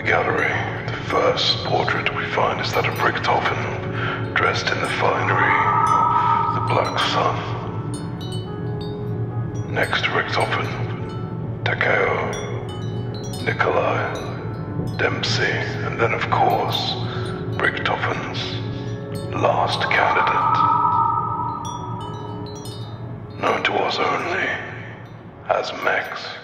the gallery, the first portrait we find is that of Richtofen, dressed in the finery of the Black Sun. Next to Richtofen, Takeo, Nikolai, Dempsey, and then of course, Richtofen's last candidate, known to us only as Mex.